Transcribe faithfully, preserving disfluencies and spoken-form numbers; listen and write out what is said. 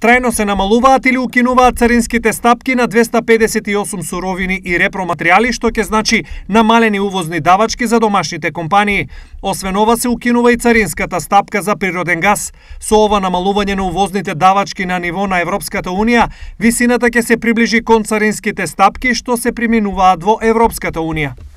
Трајно се намалуваат или укинуваат царинските стапки на двеста педесет и осум суровини и репроматеријали, што ќе значи намалени увозни давачки за домашните компании. Освен ова се укинува и царинската стапка за природен газ. Со ова намалување на увозните давачки на ниво на Европската Унија, висината ќе се приближи кон царинските стапки што се применуваат во Европската Унија.